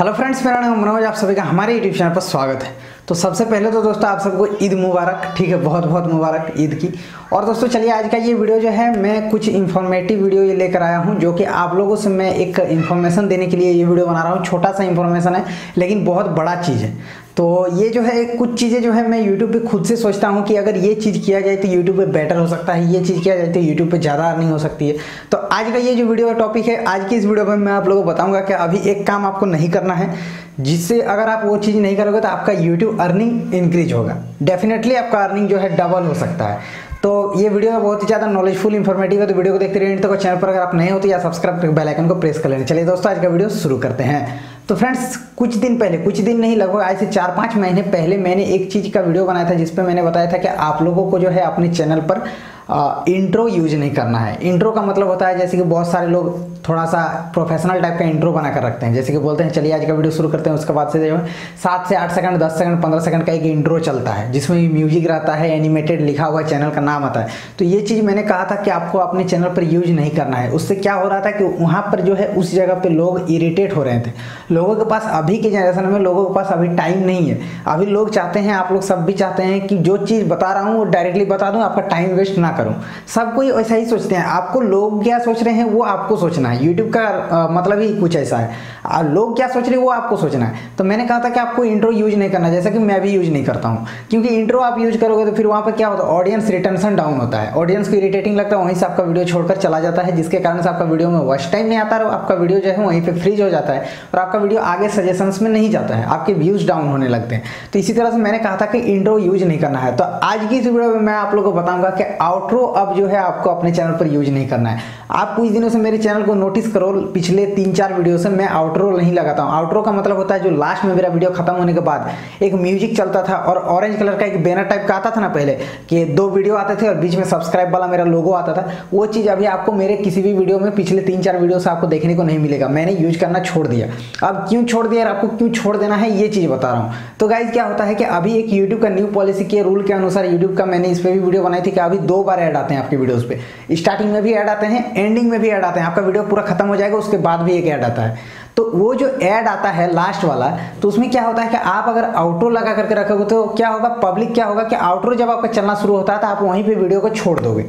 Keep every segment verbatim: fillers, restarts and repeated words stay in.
Hello friends, मेरा नाम मनोज, आप सभी का हमारे यूट्यूब चैनल पर स्वागत है। तो सबसे पहले तो दोस्तों आप सबको ईद मुबारक। ठीक है, बहुत बहुत मुबारक ईद की। और दोस्तों चलिए आज का ये वीडियो जो है मैं कुछ इन्फॉर्मेटिव वीडियो ये लेकर आया हूँ, जो कि आप लोगों से मैं एक इन्फॉर्मेशन देने के लिए ये वीडियो बना रहा हूँ। छोटा सा इन्फॉर्मेशन है लेकिन बहुत बड़ा चीज़ है। तो ये जो है कुछ चीज़ें जो है मैं यूट्यूब पे खुद से सोचता हूँ कि अगर ये चीज़ किया जाए तो यूट्यूब पे बेटर हो सकता है, ये चीज़ किया जाए तो यूट्यूब पे ज़्यादा अर्निंग हो सकती है। तो आज का ये जो वीडियो का टॉपिक है, आज की इस वीडियो में मैं आप लोगों को बताऊँगा कि अभी एक काम आपको नहीं करना है, जिससे अगर आप वो चीज़ नहीं करोगे तो आपका यूट्यूब अर्निंग इंक्रीज होगा। डेफिनेटली आपका अर्निंग जो है डबल हो सकता है। तो ये वीडियो बहुत ही ज़्यादा नॉलेजफुल इंफॉर्मेटिव है, तो वीडियो को देखते रहिए। तो चैनल पर अगर आप नए हो तो या सब्सक्राइब करके बेल आइकन को प्रेस कर लेना। चलिए दोस्तों आज का वीडियो शुरू करते हैं। तो फ्रेंड्स कुछ दिन पहले, कुछ दिन नहीं लगभग आज से चार पाँच महीने पहले मैंने एक चीज़ का वीडियो बनाया था, जिसपे मैंने बताया था कि आप लोगों को जो है अपने चैनल पर इंट्रो यूज नहीं करना है। इंट्रो का मतलब होता है जैसे कि बहुत सारे लोग थोड़ा सा प्रोफेशनल टाइप का इंट्रो बना कर रखते हैं, जैसे कि बोलते हैं चलिए आज का वीडियो शुरू करते हैं, उसके बाद से जो है सात से आठ सेकंड, दस सेकंड, पंद्रह सेकंड का एक इंट्रो चलता है, जिसमें म्यूजिक रहता है, एनिमेटेड लिखा हुआ चैनल का नाम आता है। तो ये चीज़ मैंने कहा था कि आपको अपने चैनल पर यूज नहीं करना है। उससे क्या हो रहा था कि वहाँ पर जो है उस जगह पर लोग इरिटेट हो रहे थे। लोगों के पास अभी के जनरेशन में लोगों के पास अभी टाइम नहीं है। अभी लोग चाहते हैं, आप लोग सब भी चाहते हैं कि जो चीज़ बता रहा हूँ वो डायरेक्टली बता दूँ, आपका टाइम वेस्ट ना करूँ। सब कोई ऐसा ही सोचते हैं। आपको लोग क्या सोच रहे हैं वो आपको सोचना है। यूट्यूब का आ, मतलब ही कुछ ऐसा है, आ, लोग क्या सोच रहे हैं वो आपको सोचना है। तो मैंने कहा था कि आपको इंट्रो यूज नहीं करना, जैसा कि मैं भी यूज नहीं करता हूँ, क्योंकि इंट्रो आप यूज करोगे तो फिर वहाँ पर क्या होता है, ऑडियंस रिटेंशन डाउन होता है, ऑडियंस को इरिटेटिंग लगता है, वहीं से आपका वीडियो छोड़कर चला जाता है, जिसके कारण से आपका वीडियो में वॉच टाइम नहीं आता है, आपका वीडियो जो है वहीं पर फ्रीज हो जाता है और आपका वीडियो आगे सजेशंस में नहीं जाता है, आपके व्यूज डाउन होने लगते हैं। तो इसी तरह से मैंने कहा था कि इंट्रो यूज नहीं करना है। तो आज की इस वीडियो में मैं आप लोगों को बताऊंगा कि आउट्रो अब जो है आपको अपने चैनल पर यूज नहीं करना है। आप कुछ दिनों से मेरे चैनल को नोटिस करो, पिछले तीन चार वीडियो से मैं आउट्रो नहीं लगाता हूँ। आउट्रो का मतलब होता है जो लास्ट में मेरा वीडियो खत्म होने के बाद एक म्यूजिक चलता था और ऑरेंज कलर का एक बैनर टाइप का आता था ना, पहले कि दो वीडियो आते थे और बीच में सब्सक्राइब वाला मेरा लोगो आता था। वो चीज़ अभी आपको मेरे किसी भी वीडियो में पिछले तीन चार वीडियो से आपको देखने को नहीं मिलेगा। मैंने यूज करना छोड़ दिया। अब क्यों छोड़ दिया और आपको क्यों छोड़ देना है ये चीज़ बता रहा हूँ। तो गाइज क्या होता है कि अभी एक यूट्यूब का न्यू पॉलिसी के रूल के अनुसार यूट्यूब का, मैंने इस पर भी वीडियो बनाई थी कि अभी दो बार ऐड आते हैं आपके वीडियोज़ पे। स्टार्टिंग में भी ऐड आते हैं, एंडिंग में भी ऐड आते हैं। आपका वीडियो पूरा खत्म हो जाएगा उसके बाद भी एक ऐड आता है। तो वो जो ऐड आता है लास्ट वाला, तो उसमें क्या होता है कि आप अगर आउट्रो लगा करके रखोगे तो क्या होगा, पब्लिक क्या होगा कि आउट्रो जब आपका चलना शुरू होता है तो आप वहीं पे वीडियो को छोड़ दोगे,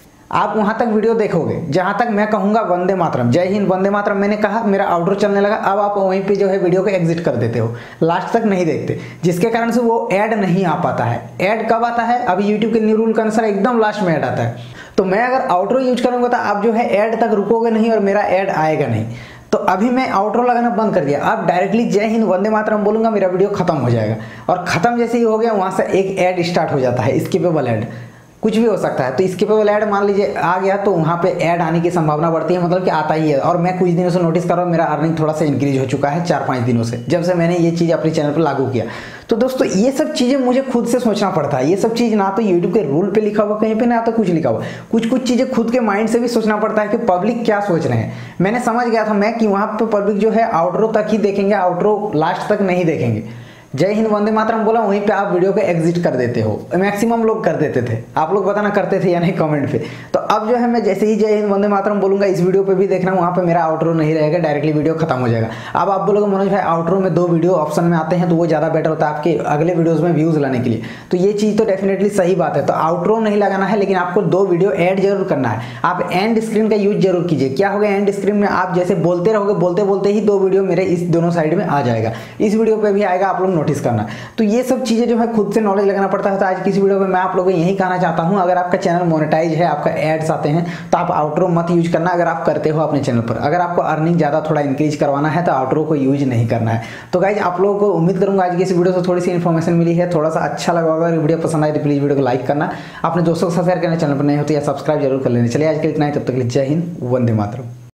आप वहां तक वीडियो देखोगे जहां तक मैं कहूंगा वंदे मातरम, जय हिंद, वंदे मातरम मैंने कहा, मेरा आउट्रो चलने लगा, अब आप वहीं पे जो है वीडियो को एग्जिट कर देते हो, लास्ट तक नहीं देखते, जिसके कारण से वो ऐड नहीं आ पाता है। ऐड कब आता है, अभी यूट्यूब के न्यू रूल के अनुसार एकदम लास्ट में ऐड आता है। तो मैं अगर आउट्रो यूज करूंगा तो आप जो है ऐड तक रुकोगे नहीं और मेरा ऐड आएगा नहीं। तो अभी मैं आउट्रो लगाना बंद कर दिया। अब डायरेक्टली जय हिंद वंदे मातरम बोलूंगा, मेरा वीडियो खत्म हो जाएगा। और खत्म जैसे ही हो गया वहां से एक ऐड स्टार्ट हो जाता है, स्किपेबल ऐड, कुछ भी हो सकता है। तो स्किपेबल ऐड मान लीजिए आ गया तो वहाँ पे ऐड आने की संभावना बढ़ती है, मतलब कि आता ही है। और मैं कुछ दिनों से नोटिस कर रहा हूँ मेरा अर्निंग थोड़ा सा इंक्रीज हो चुका है चार पाँच दिनों से, जब से मैंने ये चीज़ अपने चैनल पर लागू किया। तो दोस्तों ये सब चीज़ें मुझे खुद से सोचना पड़ता है। ये सब चीज़ ना तो यूट्यूब के रूल पे लिखा हुआ कहीं पे, ना तो कुछ लिखा हुआ, कुछ कुछ चीज़ें खुद के माइंड से भी सोचना पड़ता है कि पब्लिक क्या सोच रहे हैं। मैंने समझ गया था मैं कि वहाँ पे पब्लिक जो है आउट्रो तक ही देखेंगे, आउट्रो लास्ट तक नहीं देखेंगे। जय हिंद वंदे मातरम बोला, वहीं पे आप वीडियो को एग्जिट कर देते हो। मैक्सिमम लोग कर देते थे, आप लोग बताना करते थे या नहीं कमेंट पे। तो अब जो है मैं जैसे ही जय हिंद वंदे मातरम बोलूंगा, इस वीडियो पे भी देखना वहाँ पे मेरा आउट्रो नहीं रहेगा, डायरेक्टली वीडियो खत्म हो जाएगा। अब आप बोलोगे मनोज भाई आउट्रो में दो वीडियो ऑप्शन में आते हैं तो वो ज़्यादा बेटर होता है आपके अगले वीडियोज़ में व्यूज़ लाने के लिए। तो ये चीज़ तो डेफिनेटली सही बात है। तो आउट्रो नहीं लगाना है, लेकिन आपको दो वीडियो ऐड जरूर करना है। आप एंड स्क्रीन का यूज जरूर कीजिए। क्या होगा एंड स्क्रीन में, आप जैसे बोलते रहोगे, बोलते बोलते ही दो वीडियो मेरे इस दोनों साइड में आ जाएगा, इस वीडियो पर भी आएगा, आप लोग नोटिस करना। तो ये सब चीज़ें जो है खुद से नॉलेज लगाना पड़ता है। तो आज की इस वीडियो में मैं आप लोगों को यही कहना चाहता हूं, अगर आपका चैनल मोनेटाइज है, आपका एड्स आते हैं, तो आप आउट्रो मत यूज करना। अगर आप करते हो अपने चैनल पर, अगर आपको अर्निंग ज़्यादा थोड़ा इंक्रीज करवाना है तो आउट्रो को यूज नहीं करना है। तो गाइज आप लोगों को उम्मीद करूंगा आज की इस वीडियो से थोड़ी सी इन्फॉर्मेशन मिली है, थोड़ा सा अच्छा लगा होगा। अगर वीडियो पसंद आए तो प्लीज़ वीडियो को लाइक करना, अपने दोस्तों के साथ शेयर करना, चैनल पर नहीं होते या सब्सक्राइब जरूर कर लेना। चलिए आज के लिए इतना ही, तब तक के लिए जय हिंद वंदे मातरम।